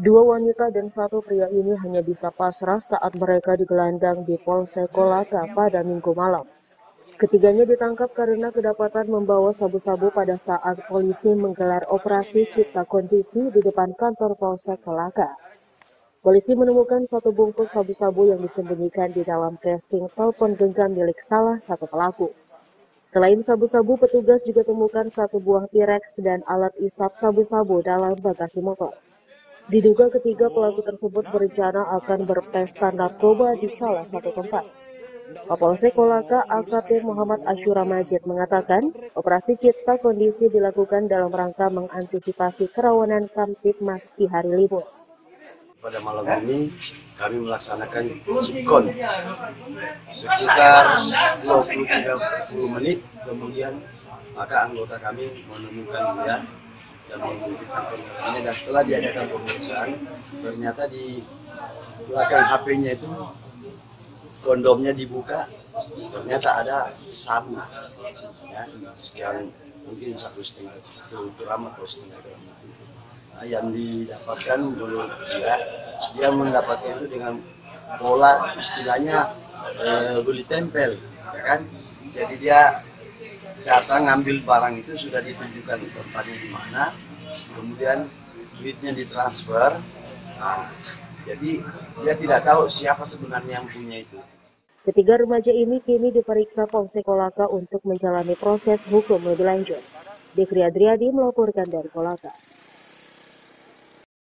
Dua wanita dan satu pria ini hanya bisa pasrah saat mereka digelandang di Polsek Kolaka pada Minggu malam. Ketiganya ditangkap karena kedapatan membawa sabu-sabu pada saat polisi menggelar operasi cipta kondisi di depan kantor Polsek Kolaka. Polisi menemukan satu bungkus sabu-sabu yang disembunyikan di dalam casing telepon genggam milik salah satu pelaku. Selain sabu-sabu, petugas juga temukan satu buah Pyrex dan alat isap sabu-sabu dalam bagasi motor. Diduga ketiga pelaku tersebut berencana akan berpesta narkoba di salah satu tempat. Kapolsek Kolaka AKP Muhammad Asyura Majid mengatakan, operasi cipta kondisi dilakukan dalam rangka mengantisipasi kerawanan Kamtibmas di hari libur. Pada malam ini kami melaksanakan cipkon sekitar 20-30 menit, kemudian maka anggota kami menemukan dia dan menunjukkan kontaknya, dan setelah diadakan pemeriksaan ternyata di belakang HP-nya itu kondomnya dibuka, ternyata ada sabu ya, sekian mungkin 1,5 gram atau setengah gram. Yang didapatkan menurut dia mendapatkan itu dengan pola istilahnya beli tempel, ya kan? Jadi dia datang ngambil barang itu sudah ditunjukkan tempatnya di mana, kemudian duitnya ditransfer. Jadi dia tidak tahu siapa sebenarnya yang punya itu. Ketiga remaja ini kini diperiksa Polsek Kolaka untuk menjalani proses hukum lebih lanjut. Dikri Adriadi melaporkan dari Kolaka.